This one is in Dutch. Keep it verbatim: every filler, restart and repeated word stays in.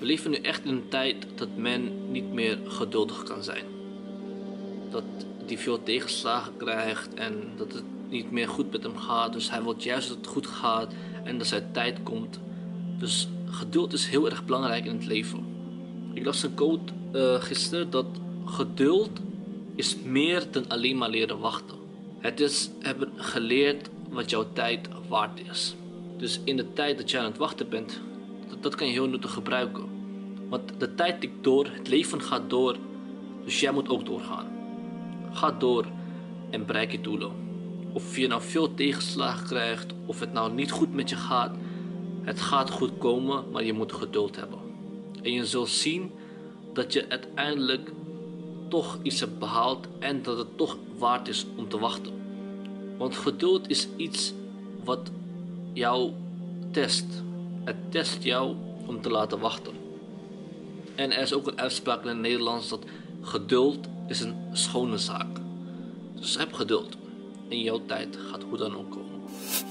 We leven nu echt in een tijd dat men niet meer geduldig kan zijn. Dat hij veel tegenslagen krijgt en dat het niet meer goed met hem gaat. Dus hij wil juist dat het goed gaat en dat zijn tijd komt. Dus geduld is heel erg belangrijk in het leven. Ik las een quote uh, gisteren dat geduld is meer dan alleen maar leren wachten. Het is hebben geleerd wat jouw tijd waard is. Dus in de tijd dat jij aan het wachten bent, dat, dat kan je heel nuttig gebruiken. Want de tijd tikt door, het leven gaat door, dus jij moet ook doorgaan. Ga door en bereik je doelen. Of je nou veel tegenslagen krijgt, of het nou niet goed met je gaat, het gaat goed komen, maar je moet geduld hebben. En je zult zien dat je uiteindelijk toch iets hebt behaald en dat het toch waard is om te wachten. Want geduld is iets wat jou test. Het test jou om te laten wachten. En er is ook een uitspraak in het Nederlands dat geduld is een schone zaak. Dus heb geduld. En jouw tijd gaat hoe dan ook komen.